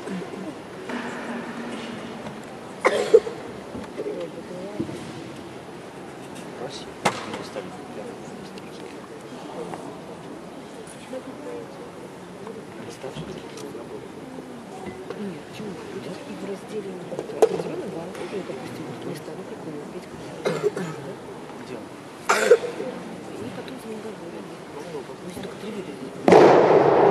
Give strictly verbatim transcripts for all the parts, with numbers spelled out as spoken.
Нет, почему? Будет и в разделе определенного банка, ну, допустим, места, ну, прикольно, пять квадратов. Где? И потом за ним говорят. То есть только три вида.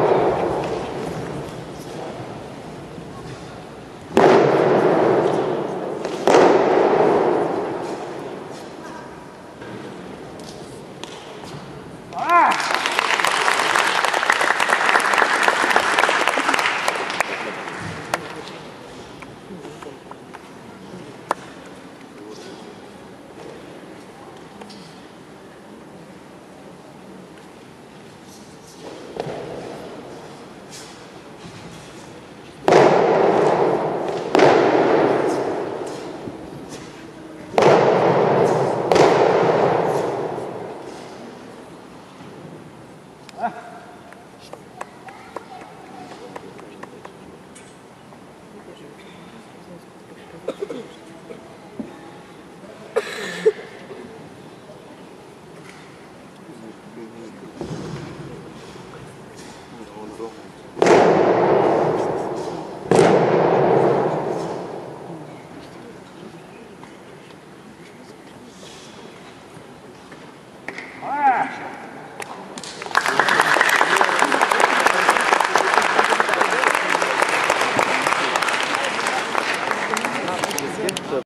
Ah!